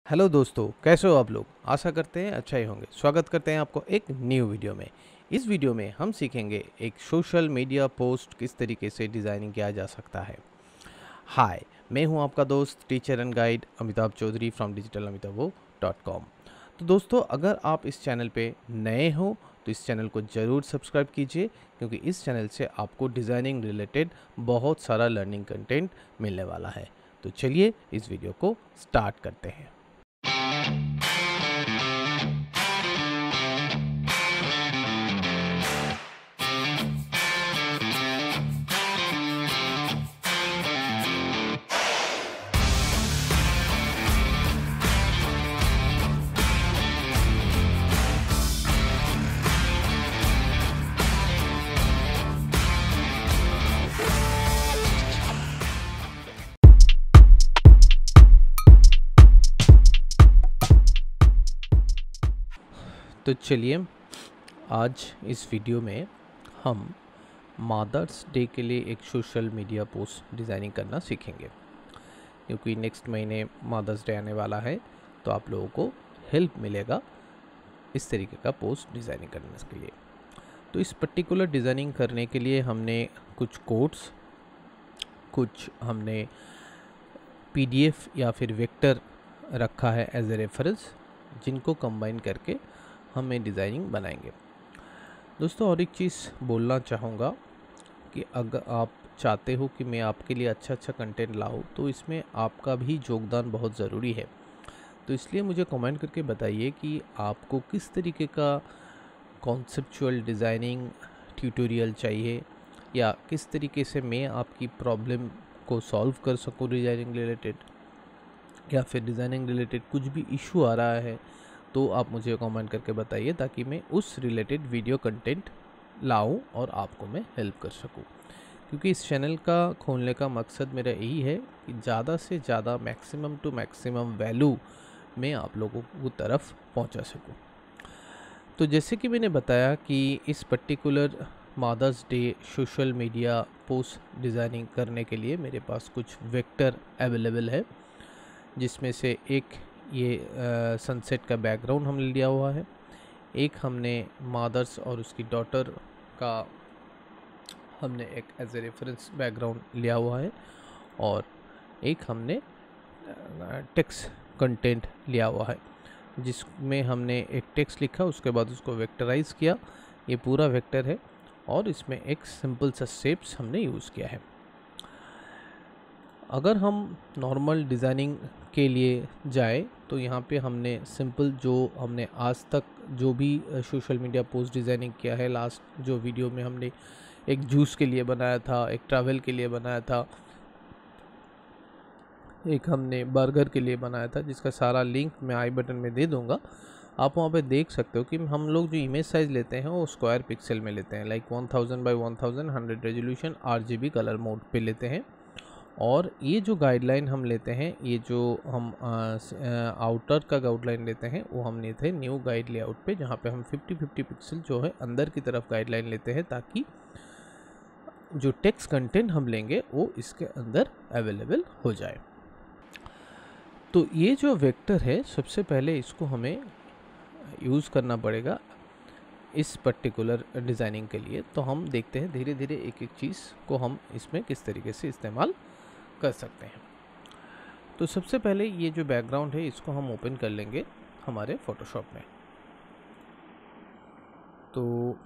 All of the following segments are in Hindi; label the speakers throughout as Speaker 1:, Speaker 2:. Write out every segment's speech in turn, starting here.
Speaker 1: हेलो दोस्तों, कैसे हो आप लोग। आशा करते हैं अच्छा ही होंगे। स्वागत करते हैं आपको एक न्यू वीडियो में। इस वीडियो में हम सीखेंगे एक सोशल मीडिया पोस्ट किस तरीके से डिज़ाइनिंग किया जा सकता है। हाय, मैं हूं आपका दोस्त teacher and guide Amitabh Chaudhary from digitalamitav.com। तो दोस्तों, अगर आप इस चैनल पे नए हो तो इस चैनल को ज़रूर सब्सक्राइब कीजिए, क्योंकि इस चैनल से आपको डिज़ाइनिंग रिलेटेड बहुत सारा लर्निंग कंटेंट मिलने वाला है। तो चलिए इस वीडियो को स्टार्ट करते हैं। तो चलिए आज इस वीडियो में हम मदर्स डे के लिए एक सोशल मीडिया पोस्ट डिज़ाइनिंग करना सीखेंगे, क्योंकि नेक्स्ट महीने मदर्स डे आने वाला है। तो आप लोगों को हेल्प मिलेगा इस तरीके का पोस्ट डिज़ाइनिंग करने के लिए। तो इस पर्टिकुलर डिज़ाइनिंग करने के लिए हमने कुछ कोड्स, कुछ हमने पीडीएफ या फिर वेक्टर रखा है एज ए रेफरेंस, जिनको कंबाइन करके हमें डिज़ाइनिंग बनाएंगे। दोस्तों, और एक चीज़ बोलना चाहूँगा कि अगर आप चाहते हो कि मैं आपके लिए अच्छा कंटेंट लाऊं, तो इसमें आपका भी योगदान बहुत ज़रूरी है। तो इसलिए मुझे कमेंट करके बताइए कि आपको किस तरीके का कॉन्सेप्चुअल डिज़ाइनिंग ट्यूटोरियल चाहिए, या किस तरीके से मैं आपकी प्रॉब्लम को सॉल्व कर सकूं डिज़ाइनिंग रिलेटेड, या फिर डिज़ाइनिंग रिलेटेड कुछ भी इशू आ रहा है तो आप मुझे कमेंट करके बताइए, ताकि मैं उस रिलेटेड वीडियो कंटेंट लाऊं और आपको मैं हेल्प कर सकूं। क्योंकि इस चैनल का खोलने का मकसद मेरा यही है कि ज़्यादा से ज़्यादा मैक्सिमम टू मैक्सिमम वैल्यू मैं आप लोगों को तरफ पहुंचा सकूं। तो जैसे कि मैंने बताया कि इस particular mother's day social media post designing करने के लिए मेरे पास कुछ वेक्टर अवेलेबल है, जिसमें से एक ये सनसेट का बैकग्राउंड हमने लिया हुआ है, एक हमने मदर्स और उसकी डॉटर का हमने एक एज ए रेफरेंस बैकग्राउंड लिया हुआ है, और एक हमने टेक्स्ट कंटेंट लिया हुआ है, जिसमें हमने एक टेक्स्ट लिखा, उसके बाद उसको वेक्टराइज किया। ये पूरा वेक्टर है, और इसमें एक सिंपल सा शेप्स हमने यूज़ किया है। अगर हम नॉर्मल डिज़ाइनिंग के लिए जाए तो यहाँ पे हमने सिंपल जो हमने आज तक जो भी सोशल मीडिया पोस्ट डिज़ाइनिंग किया है, लास्ट जो वीडियो में हमने एक जूस के लिए बनाया था, एक ट्रैवल के लिए बनाया था, एक हमने बर्गर के लिए बनाया था, जिसका सारा लिंक मैं आई बटन में दे दूँगा। आप वहाँ पे देख सकते हो कि हम लोग जो इमेज साइज़ लेते हैं वो स्क्वायर पिक्सल में लेते हैं, like 1000 by 1000 100 resolution RGB colour mode पे लेते हैं। और ये जो गाइडलाइन हम लेते हैं, ये जो हम आउटर का गाइडलाइन लेते हैं, वो हम लेते हैं न्यू गाइड लेआउट पे, जहाँ पे हम 50-50 पिक्सल जो है अंदर की तरफ गाइडलाइन लेते हैं, ताकि जो टेक्स्ट कंटेंट हम लेंगे वो इसके अंदर अवेलेबल हो जाए। तो ये जो वेक्टर है, सबसे पहले इसको हमें यूज़ करना पड़ेगा इस पर्टिकुलर डिज़ाइनिंग के लिए। तो हम देखते हैं धीरे धीरे एक एक चीज़ को हम इसमें किस तरीके से इस्तेमाल कर सकते हैं। तो सबसे पहले ये जो बैकग्राउंड है, इसको हम ओपन कर लेंगे हमारे फोटोशॉप में। तो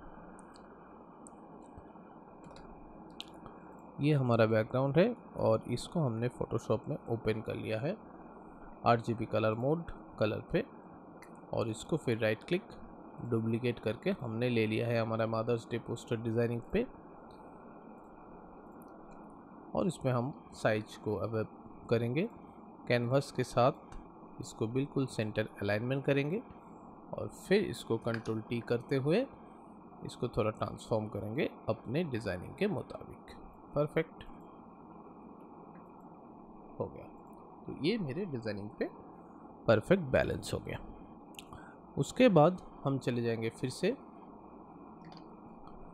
Speaker 1: ये हमारा बैकग्राउंड है, और इसको हमने फ़ोटोशॉप में ओपन कर लिया है RGB कलर मोड कलर पे, और इसको फिर राइट क्लिक डुप्लीकेट करके हमने ले लिया है हमारा मदर्स डे पोस्टर डिज़ाइनिंग पे, और इसमें हम साइज को अब करेंगे कैनवास के साथ, इसको बिल्कुल सेंटर अलाइनमेंट करेंगे, और फिर इसको कंट्रोल T करते हुए इसको थोड़ा ट्रांसफॉर्म करेंगे अपने डिज़ाइनिंग के मुताबिक। परफेक्ट हो गया। तो ये मेरे डिज़ाइनिंग पे परफेक्ट बैलेंस हो गया। उसके बाद हम चले जाएंगे फिर से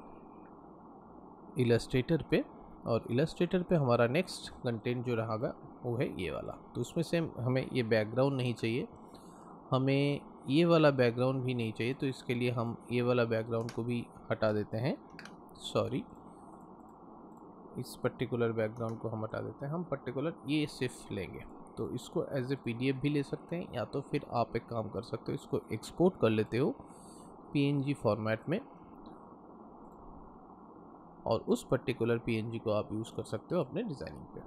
Speaker 1: इलस्ट्रेटर पे, और इलस्ट्रेटर पे हमारा नेक्स्ट कंटेंट जो रहेगा वो है ये वाला। तो उसमें से हमें ये बैकग्राउंड नहीं चाहिए, हमें ये वाला बैकग्राउंड भी नहीं चाहिए, तो इसके लिए हम ये वाला बैकग्राउंड को भी हटा देते हैं। सॉरी, इस पर्टिकुलर बैकग्राउंड को हम हटा देते हैं, हम पर्टिकुलर ये सिर्फ लेंगे। तो इसको एज ए पीडीएफ भी ले सकते हैं, या तो फिर आप एक काम कर सकते हो, इसको एक्सपोर्ट कर लेते हो पीएनजी फॉर्मेट में, और उस पर्टिकुलर पीएनजी को आप यूज़ कर सकते हो अपने डिज़ाइनिंग पे।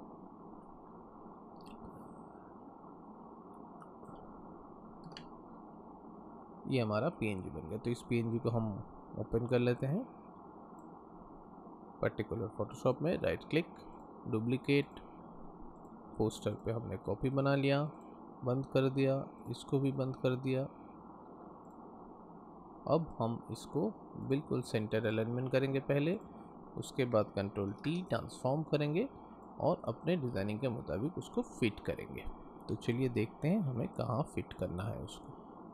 Speaker 1: ये हमारा पीएनजी बन गया। तो इस पीएनजी को हम ओपन कर लेते हैं पर्टिकुलर फोटोशॉप में, राइट क्लिक, डुप्लीकेट, पोस्टर पे हमने कॉपी बना लिया, बंद कर दिया, इसको भी बंद कर दिया। अब हम इसको बिल्कुल सेंटर अलाइनमेंट करेंगे पहले, उसके बाद कंट्रोल टी ट्रांसफॉर्म करेंगे और अपने डिज़ाइनिंग के मुताबिक उसको फिट करेंगे। तो चलिए देखते हैं हमें कहाँ फिट करना है उसको।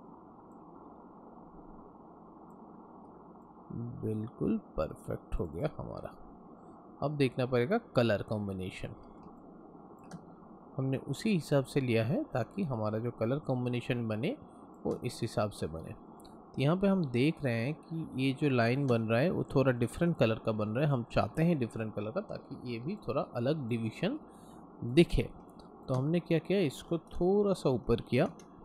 Speaker 1: बिल्कुल परफेक्ट हो गया हमारा। अब देखना पड़ेगा कलर कॉम्बिनेशन, हमने उसी हिसाब से लिया है ताकि हमारा जो कलर कॉम्बिनेशन बने वो इस हिसाब से बने। तो यहाँ पे हम देख रहे हैं कि ये जो लाइन बन रहा है वो थोड़ा डिफरेंट कलर का बन रहा है, हम चाहते हैं डिफरेंट कलर का ताकि ये भी थोड़ा अलग डिवीजन दिखे। तो हमने क्या किया, इसको थोड़ा सा ऊपर किया,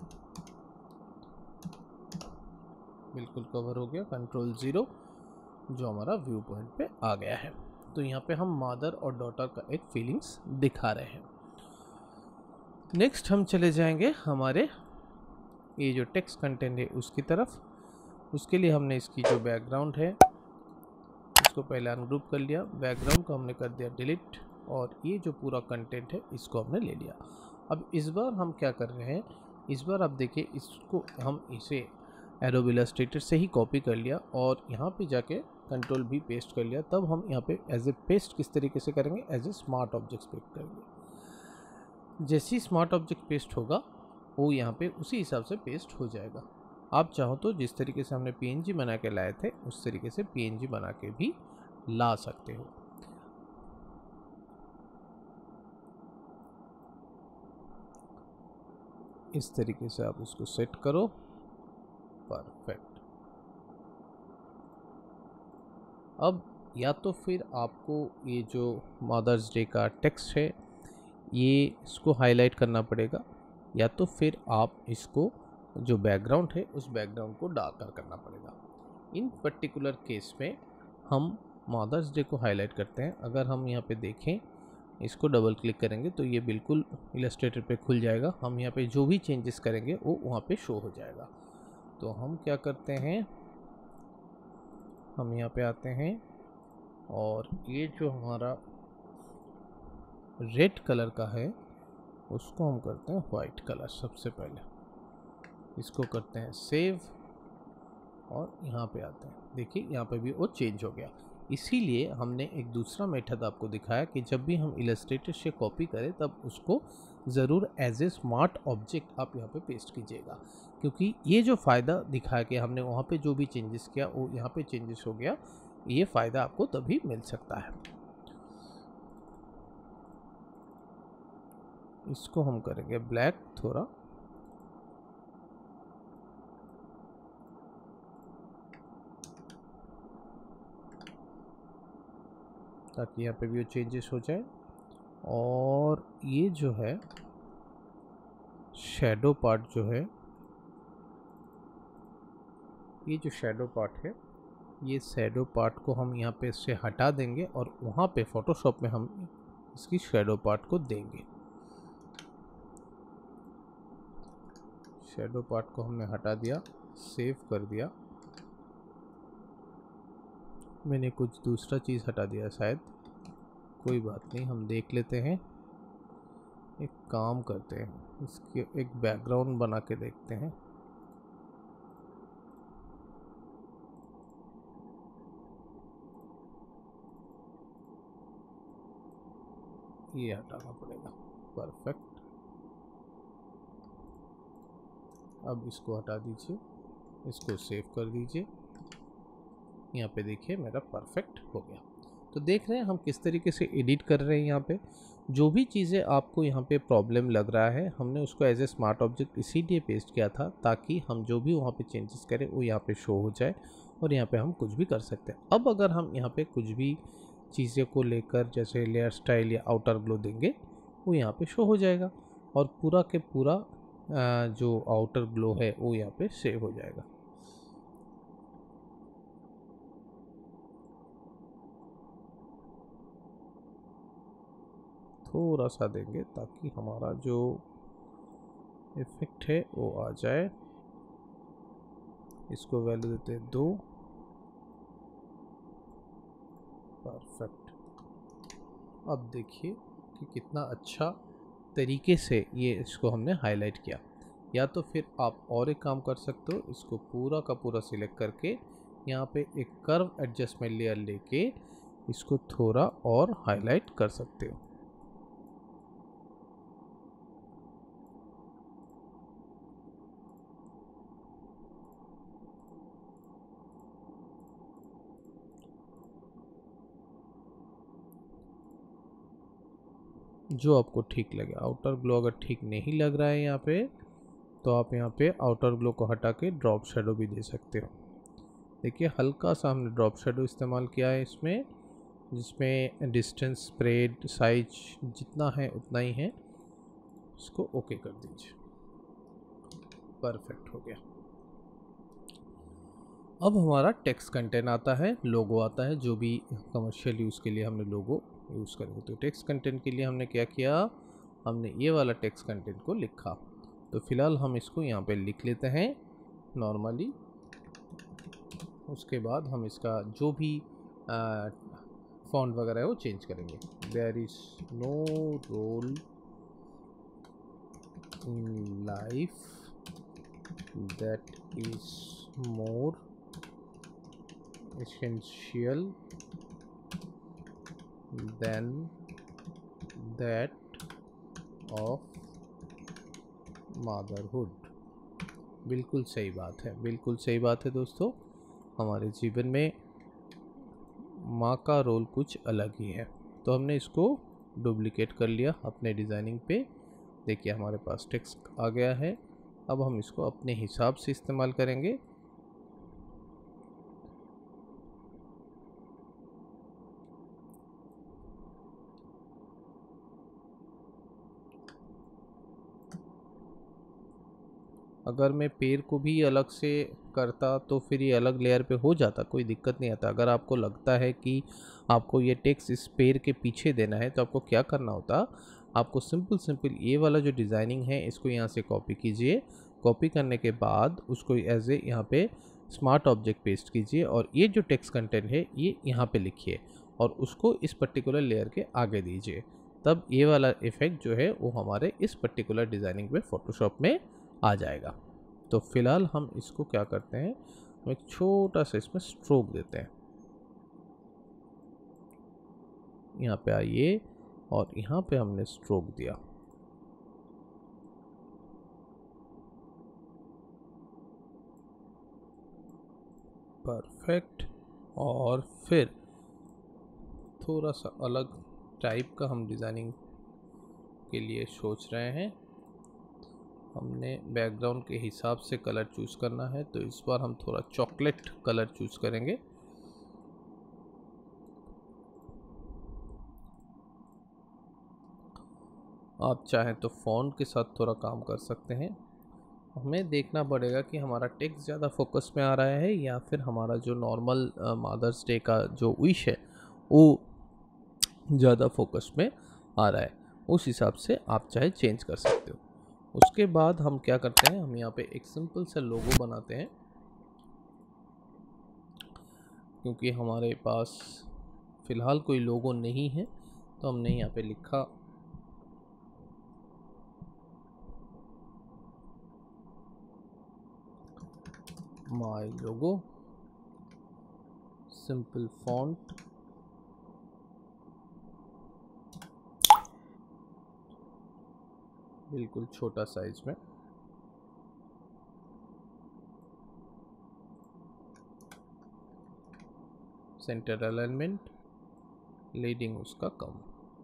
Speaker 1: बिल्कुल कवर हो गया, कंट्रोल 0, जो हमारा व्यू पॉइंट पे आ गया है। तो यहाँ पे हम मदर और डॉटर का एक फीलिंग्स दिखा रहे हैं। नेक्स्ट हम चले जाएंगे हमारे ये जो टेक्स्ट कंटेंट है उसकी तरफ। उसके लिए हमने इसकी जो बैकग्राउंड है इसको पहले अनग्रुप कर लिया, बैकग्राउंड को हमने कर दिया डिलीट, और ये जो पूरा कंटेंट है इसको हमने ले लिया। अब इस बार हम क्या कर रहे हैं, इस बार आप देखिए, इसको हम इसे एडोब इलस्ट्रेटर से ही कॉपी कर लिया और यहाँ पे जाके कंट्रोल भी पेस्ट कर लिया। तब हम यहाँ पे एज ए पेस्ट किस तरीके से करेंगे, as a smart object paste करेंगे। जैसे ही स्मार्ट ऑब्जेक्ट पेस्ट होगा वो यहाँ पे उसी हिसाब से पेस्ट हो जाएगा। आप चाहो तो जिस तरीके से हमने पीएनजी बना के लाए थे उस तरीके से पीएनजी बना के भी ला सकते हो। इस तरीके से आप उसको सेट करो, परफेक्ट। अब या तो फिर आपको ये जो मदर्स डे का टेक्स्ट है ये इसको हाईलाइट करना पड़ेगा, या तो फिर आप इसको जो बैकग्राउंड है उस बैकग्राउंड को डार्कर करना पड़ेगा। इन पर्टिकुलर केस में हम मदर्स डे को हाईलाइट करते हैं। अगर हम यहाँ पे देखें, इसको डबल क्लिक करेंगे तो ये बिल्कुल इलस्ट्रेटर पे खुल जाएगा। हम यहाँ पे जो भी चेंजेस करेंगे वो वहाँ पे शो हो जाएगा। तो हम क्या करते हैं, हम यहाँ पे आते हैं और ये जो हमारा रेड कलर का है उसको हम करते हैं वाइट कलर। सबसे पहले इसको करते हैं सेव और यहाँ पे आते हैं, देखिए यहाँ पे भी वो चेंज हो गया। इसीलिए हमने एक दूसरा मेथड आपको दिखाया कि जब भी हम इलस्ट्रेटर से कॉपी करें तब उसको ज़रूर एज ए स्मार्ट ऑब्जेक्ट आप यहाँ पे पेस्ट कीजिएगा, क्योंकि ये जो फ़ायदा दिखाया कि हमने वहाँ पे जो भी चेंजेस किया वो यहाँ पे चेंजेस हो गया, ये फ़ायदा आपको तभी मिल सकता है। इसको हम करेंगे ब्लैक थोड़ा, ताकि यहाँ पे भी वो चेंजेस हो जाए। और ये जो है शैडो पार्ट जो है, ये जो शैडो पार्ट है, ये शैडो पार्ट को हम यहाँ पे से हटा देंगे और वहाँ पे फोटोशॉप में हम इसकी शैडो पार्ट को देंगे। शैडो पार्ट को हमने हटा दिया, सेव कर दिया। मैंने कुछ दूसरा चीज़ हटा दिया शायद, कोई बात नहीं, हम देख लेते हैं। एक काम करते हैं, इसके एक बैकग्राउंड बना के देखते हैं। ये हटाना पड़ेगा, परफेक्ट। अब इसको हटा दीजिए, इसको सेव कर दीजिए। यहाँ पे देखिए मेरा परफेक्ट हो गया। तो देख रहे हैं हम किस तरीके से एडिट कर रहे हैं। यहाँ पे जो भी चीज़ें आपको यहाँ पे प्रॉब्लम लग रहा है, हमने उसको एज ए स्मार्ट ऑब्जेक्ट इसीलिए पेस्ट किया था ताकि हम जो भी वहाँ पे चेंजेस करें वो यहाँ पे शो हो जाए और यहाँ पे हम कुछ भी कर सकते हैं। अब अगर हम यहाँ पे कुछ भी चीज़ें को लेकर जैसे लेयर स्टाइल या आउटर ग्लो देंगे, वो यहाँ पे शो हो जाएगा और पूरा के पूरा जो आउटर ग्लो है वो यहाँ पे सेव हो जाएगा। थोड़ा सा देंगे ताकि हमारा जो इफेक्ट है वो आ जाए। इसको वैल्यू देते हैं 2। परफेक्ट। अब देखिए कि कितना अच्छा तरीके से ये इसको हमने हाईलाइट किया। या तो फिर आप और एक काम कर सकते हो, इसको पूरा का पूरा सिलेक्ट करके यहाँ पे एक कर्व एडजस्टमेंट लेयर लेके इसको थोड़ा और हाईलाइट कर सकते हो। जो आपको ठीक लगे। आउटर ग्लो अगर ठीक नहीं लग रहा है यहाँ पे, तो आप यहाँ पे आउटर ग्लो को हटा के ड्रॉप शेडो भी दे सकते हो। देखिए हल्का सा हमने ड्रॉप शेडो इस्तेमाल किया है इसमें, जिसमें डिस्टेंस, स्प्रेड, साइज जितना है उतना ही है। इसको ओके कर दीजिए। परफेक्ट हो गया। अब हमारा टेक्स्ट कंटेंट आता है, लोगो आता है। जो भी कमर्शियल यूज़ के लिए हमने लोगो यूज़ करेंगे, तो टेक्स्ट कंटेंट के लिए हमने क्या किया, हमने ये वाला टेक्स्ट कंटेंट को लिखा। तो फिलहाल हम इसको यहाँ पे लिख लेते हैं नॉर्मली। उसके बाद हम इसका जो भी फॉन्ट वगैरह है वो चेंज करेंगे। There is no role in life that is more essential than that of motherhood। बिल्कुल सही बात है, बिल्कुल सही बात है दोस्तों। हमारे जीवन में माँ का रोल कुछ अलग ही है। तो हमने इसको डुप्लिकेट कर लिया अपने डिज़ाइनिंग पे। देखिए हमारे पास टेक्स्ट आ गया है। अब हम इसको अपने हिसाब से इस्तेमाल करेंगे। अगर मैं पैर को भी अलग से करता तो फिर ये अलग लेयर पे हो जाता, कोई दिक्कत नहीं आता। अगर आपको लगता है कि आपको ये टेक्स्ट इस पैर के पीछे देना है, तो आपको क्या करना होता, आपको सिंपल ये वाला जो डिज़ाइनिंग है इसको यहाँ से कॉपी कीजिए। कॉपी करने के बाद उसको एज ए यहाँ पे स्मार्ट ऑब्जेक्ट पेस्ट कीजिए और ये जो टेक्स्ट कंटेंट है ये यहाँ पे लिखिए और उसको इस पर्टिकुलर लेयर के आगे दीजिए। तब ये वाला इफ़ेक्ट जो है वो हमारे इस पर्टिकुलर डिज़ाइनिंग पे फोटोशॉप में आ जाएगा। तो फिलहाल हम इसको क्या करते हैं, हम एक छोटा सा इसमें स्ट्रोक देते हैं। यहाँ पे आइए और यहाँ पे हमने स्ट्रोक दिया। परफेक्ट। और फिर थोड़ा सा अलग टाइप का हम डिज़ाइनिंग के लिए सोच रहे हैं। हमने बैकग्राउंड के हिसाब से कलर चूज़ करना है, तो इस बार हम थोड़ा चॉकलेट कलर चूज़ करेंगे। आप चाहें तो फ़ॉन्ट के साथ थोड़ा काम कर सकते हैं। हमें देखना पड़ेगा कि हमारा टेक्स्ट ज़्यादा फोकस में आ रहा है या फिर हमारा जो नॉर्मल मदर्स डे का जो विश है वो ज़्यादा फोकस में आ रहा है। उस हिसाब से आप चाहे चेंज कर सकते हो। उसके बाद हम क्या करते हैं, हम यहाँ पे एक सिंपल सा लोगो बनाते हैं। क्योंकि हमारे पास फ़िलहाल कोई लोगो नहीं है, तो हमने यहाँ पे लिखा माय लोगो, सिंपल फॉन्ट, बिल्कुल छोटा साइज में। सेंटर अलाइनमेंट, लीडिंग उसका कम।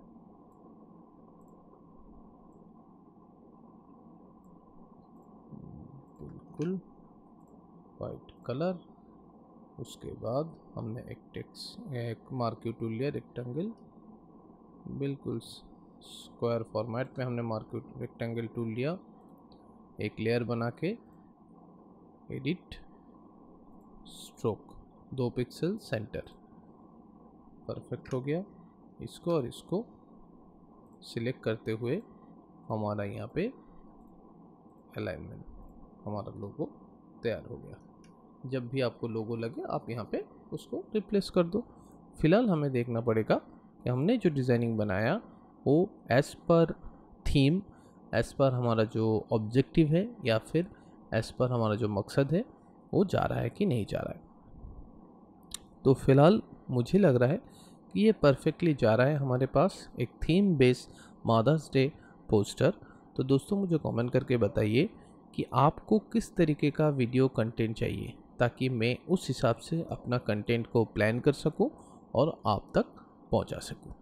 Speaker 1: बिल्कुल वाइट कलर। उसके बाद हमने एक मार्क्यू टूल लिया, रेक्टेंगल, बिल्कुल स्क्वायर फॉर्मेट में हमने मार्क्यू रेक्टेंगल टूल लिया, एक लेयर बना के edit stroke 2 pixel centre, perfect हो गया। इसको और इसको सिलेक्ट करते हुए हमारा यहाँ पे अलाइनमेंट, हमारा लोगो तैयार हो गया। जब भी आपको लोगो लगे आप यहाँ पे उसको रिप्लेस कर दो। फिलहाल हमें देखना पड़ेगा कि हमने जो डिज़ाइनिंग बनाया वो as per theme, as per हमारा जो ऑब्जेक्टिव है या फिर एज़ पर हमारा जो मकसद है वो जा रहा है कि नहीं जा रहा है। तो फिलहाल मुझे लग रहा है कि ये परफेक्टली जा रहा है हमारे पास एक theme based Mother's Day poster. तो दोस्तों मुझे कमेंट करके बताइए कि आपको किस तरीके का वीडियो कंटेंट चाहिए, ताकि मैं उस हिसाब से अपना कंटेंट को प्लान कर सकूं और आप तक पहुंचा सकूं।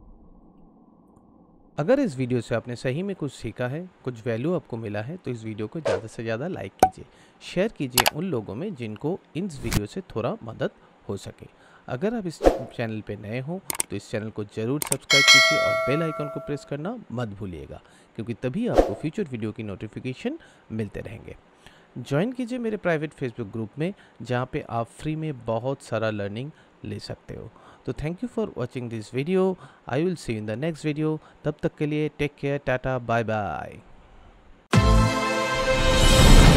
Speaker 1: अगर इस वीडियो से आपने सही में कुछ सीखा है, कुछ वैल्यू आपको मिला है, तो इस वीडियो को ज़्यादा से ज़्यादा लाइक कीजिए, शेयर कीजिए उन लोगों में जिनको इस वीडियो से थोड़ा मदद हो सके। अगर आप इस चैनल पे नए हो तो इस चैनल को ज़रूर सब्सक्राइब कीजिए और बेल आइकन को प्रेस करना मत भूलिएगा, क्योंकि तभी आपको फ्यूचर वीडियो की नोटिफिकेशन मिलते रहेंगे। ज्वाइन कीजिए मेरे प्राइवेट फेसबुक ग्रुप में, जहाँ पे आप फ्री में बहुत सारा लर्निंग ले सकते हो। तो thank you for watching this video. I will see you in the next video. तब तक के लिए take care, tata, bye bye.